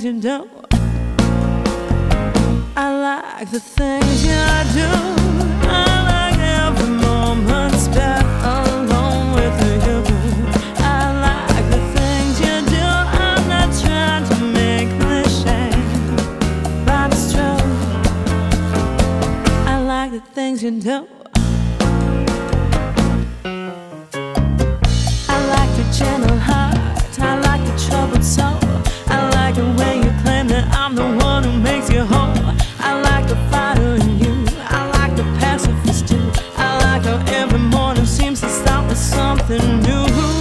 you do. I like the things you do. I like every moment spent alone with you. I like the things you do. I'm not trying to make the shame, but it's true. I like the things you do. I like your gentle heart. I like your troubled soul. I like the way you claim that I'm the one who makes you whole. I like the fighter in you. I like the pacifist too. I like how every morning seems to start with something new.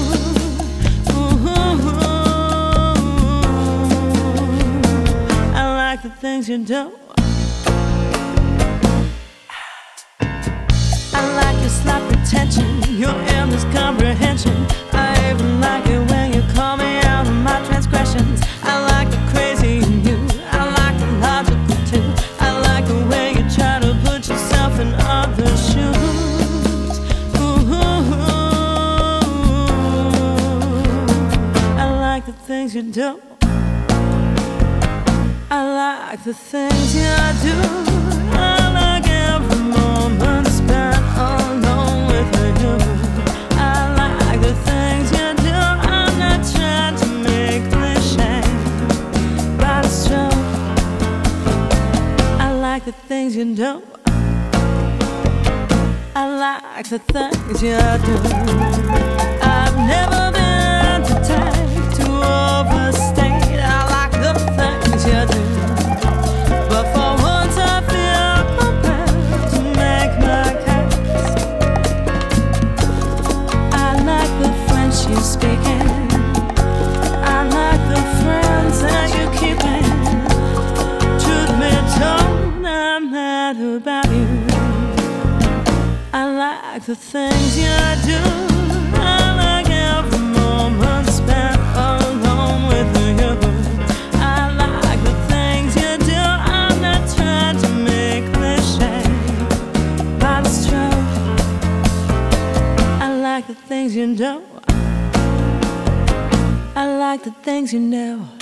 I like the things you do. I like your slight pretension, your endless comprehension. I even like it when you call me out on my transgressions. I like the crazy in you. I like the logical too. I like the way you try to put yourself in other shoes. I like the things you do. I like the things you do. I like every moment spent alone with you. I like the things you do. I'm not trying to make cliche, but it's true. I like the things you do. I like the things you do. I've never been to take to overstate. I like the things you do. But for once I feel compelled to make my case. I like the French you're speaking. I like the friends that you're keeping. Truth be told, I'm mad about you. I like the things you do. I like every moment spent alone with you. I like the things you do. I'm not trying to make cliche, but it's true. I like the things you do. I like the things you know.